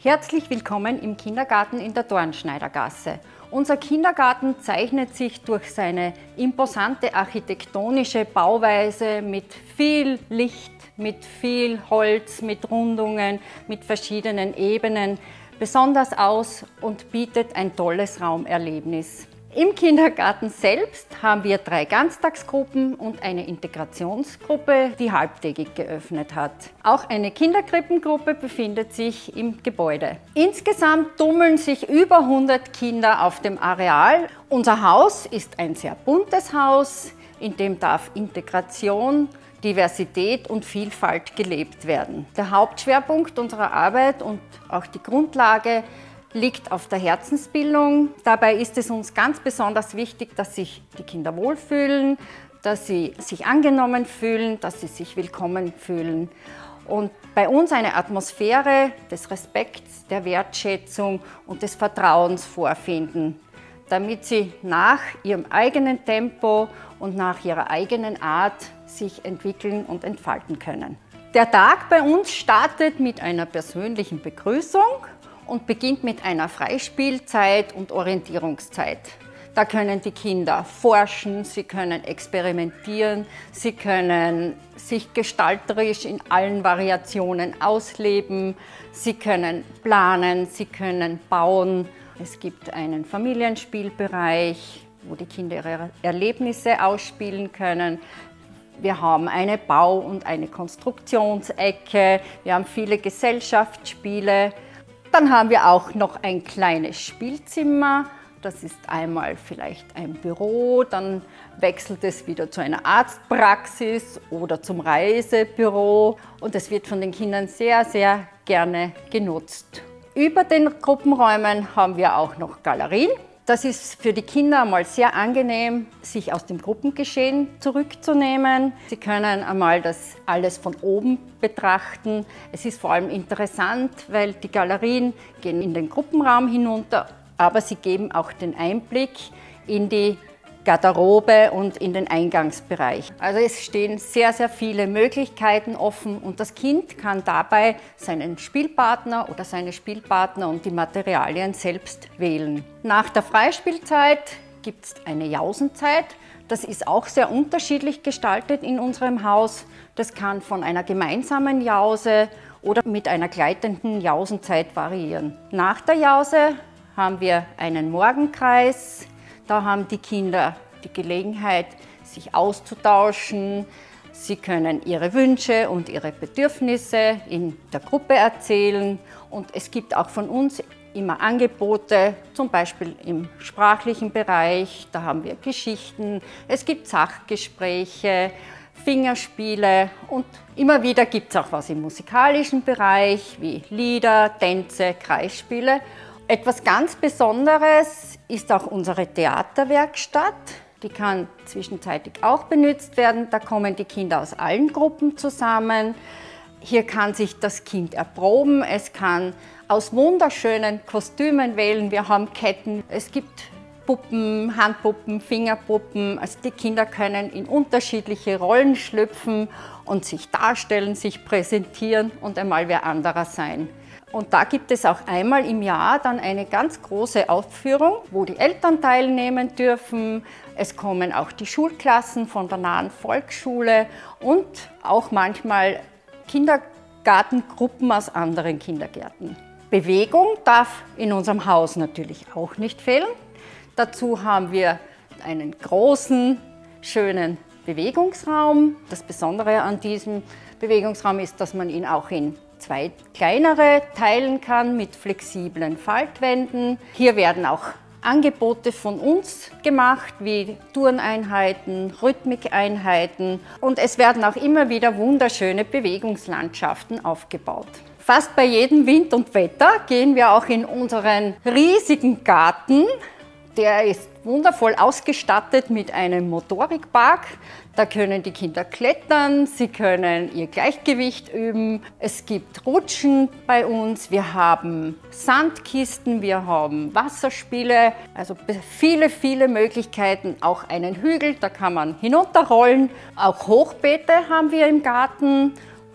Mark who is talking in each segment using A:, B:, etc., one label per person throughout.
A: Herzlich willkommen im Kindergarten in der Dornschneidergasse. Unser Kindergarten zeichnet sich durch seine imposante architektonische Bauweise mit viel Licht, mit viel Holz, mit Rundungen, mit verschiedenen Ebenen besonders aus und bietet ein tolles Raumerlebnis. Im Kindergarten selbst haben wir 3 Ganztagsgruppen und eine Integrationsgruppe, die halbtägig geöffnet hat. Auch eine Kinderkrippengruppe befindet sich im Gebäude. Insgesamt tummeln sich über 100 Kinder auf dem Areal. Unser Haus ist ein sehr buntes Haus, in dem darf Integration, Diversität und Vielfalt gelebt werden. Der Hauptschwerpunkt unserer Arbeit und auch die Grundlage liegt auf der Herzensbildung. Dabei ist es uns ganz besonders wichtig, dass sich die Kinder wohlfühlen, dass sie sich angenommen fühlen, dass sie sich willkommen fühlen. Und bei uns eine Atmosphäre des Respekts, der Wertschätzung und des Vertrauens vorfinden, damit sie nach ihrem eigenen Tempo und nach ihrer eigenen Art sich entwickeln und entfalten können. Der Tag bei uns startet mit einer persönlichen Begrüßung und beginnt mit einer Freispielzeit und Orientierungszeit. Da können die Kinder forschen, sie können experimentieren, sie können sich gestalterisch in allen Variationen ausleben, sie können planen, sie können bauen. Es gibt einen Familienspielbereich, wo die Kinder ihre Erlebnisse ausspielen können. Wir haben eine Bau- und eine Konstruktionsecke, wir haben viele Gesellschaftsspiele. Dann haben wir auch noch ein kleines Spielzimmer. Das ist einmal vielleicht ein Büro, dann wechselt es wieder zu einer Arztpraxis oder zum Reisebüro. Und es wird von den Kindern sehr, sehr gerne genutzt. Über den Gruppenräumen haben wir auch noch Galerien. Das ist für die Kinder einmal sehr angenehm, sich aus dem Gruppengeschehen zurückzunehmen. Sie können einmal das alles von oben betrachten. Es ist vor allem interessant, weil die Galerien gehen in den Gruppenraum hinunter, aber sie geben auch den Einblick in die Garderobe und in den Eingangsbereich. Also es stehen sehr, sehr viele Möglichkeiten offen und das Kind kann dabei seinen Spielpartner oder seine Spielpartner und die Materialien selbst wählen. Nach der Freispielzeit gibt es eine Jausenzeit. Das ist auch sehr unterschiedlich gestaltet in unserem Haus. Das kann von einer gemeinsamen Jause oder mit einer gleitenden Jausenzeit variieren. Nach der Jause haben wir einen Morgenkreis. Da haben die Kinder die Gelegenheit, sich auszutauschen. Sie können ihre Wünsche und ihre Bedürfnisse in der Gruppe erzählen. Und es gibt auch von uns immer Angebote, zum Beispiel im sprachlichen Bereich. Da haben wir Geschichten, es gibt Sachgespräche, Fingerspiele und immer wieder gibt es auch was im musikalischen Bereich, wie Lieder, Tänze, Kreisspiele. Etwas ganz Besonderes ist auch unsere Theaterwerkstatt. Die kann zwischenzeitlich auch benutzt werden. Da kommen die Kinder aus allen Gruppen zusammen. Hier kann sich das Kind erproben. Es kann aus wunderschönen Kostümen wählen. Wir haben Ketten. Es gibt Puppen, Handpuppen, Fingerpuppen. Also die Kinder können in unterschiedliche Rollen schlüpfen und sich darstellen, sich präsentieren und einmal wer anderer sein. Und da gibt es auch einmal im Jahr dann eine ganz große Aufführung, wo die Eltern teilnehmen dürfen. Es kommen auch die Schulklassen von der nahen Volksschule und auch manchmal Kindergartengruppen aus anderen Kindergärten. Bewegung darf in unserem Haus natürlich auch nicht fehlen. Dazu haben wir einen großen, schönen Bewegungsraum. Das Besondere an diesem Bewegungsraum ist, dass man ihn auch in 2 kleinere teilen kann mit flexiblen Faltwänden. Hier werden auch Angebote von uns gemacht, wie Turneinheiten, Rhythmikeinheiten und es werden auch immer wieder wunderschöne Bewegungslandschaften aufgebaut. Fast bei jedem Wind und Wetter gehen wir auch in unseren riesigen Garten. Der ist wundervoll ausgestattet mit einem Motorikpark. Da können die Kinder klettern, sie können ihr Gleichgewicht üben. Es gibt Rutschen bei uns, wir haben Sandkisten, wir haben Wasserspiele, also viele, viele Möglichkeiten. Auch einen Hügel, da kann man hinunterrollen. Auch Hochbeete haben wir im Garten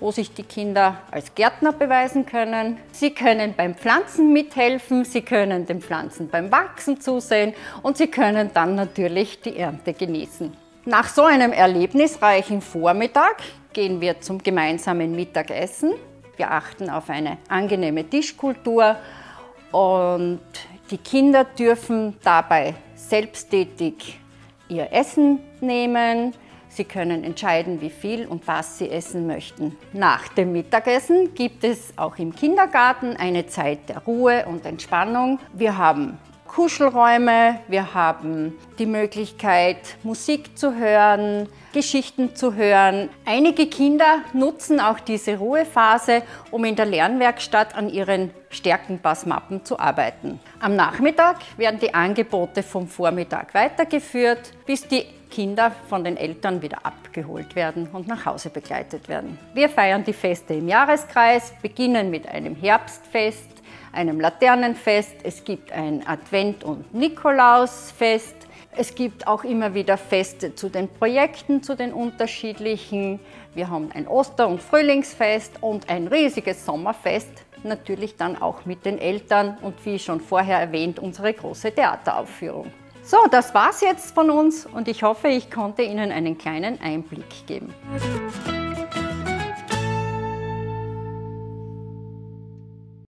A: wo sich die Kinder als Gärtner beweisen können. Sie können beim Pflanzen mithelfen, sie können den Pflanzen beim Wachsen zusehen und sie können dann natürlich die Ernte genießen. Nach so einem erlebnisreichen Vormittag gehen wir zum gemeinsamen Mittagessen. Wir achten auf eine angenehme Tischkultur und die Kinder dürfen dabei selbsttätig ihr Essen nehmen. Sie können entscheiden, wie viel und was sie essen möchten. Nach dem Mittagessen gibt es auch im Kindergarten eine Zeit der Ruhe und Entspannung. Wir haben Kuschelräume, wir haben die Möglichkeit, Musik zu hören, Geschichten zu hören. Einige Kinder nutzen auch diese Ruhephase, um in der Lernwerkstatt an ihren Stärkenpassmappen zu arbeiten. Am Nachmittag werden die Angebote vom Vormittag weitergeführt, bis die Kinder von den Eltern wieder abgeholt werden und nach Hause begleitet werden. Wir feiern die Feste im Jahreskreis, beginnen mit einem Herbstfest, einem Laternenfest, es gibt ein Advent- und Nikolausfest, es gibt auch immer wieder Feste zu den Projekten, zu den unterschiedlichen. Wir haben ein Oster- und Frühlingsfest und ein riesiges Sommerfest, natürlich dann auch mit den Eltern und wie schon vorher erwähnt, unsere große Theateraufführung. So, das war's jetzt von uns und ich hoffe, ich konnte Ihnen einen kleinen Einblick geben.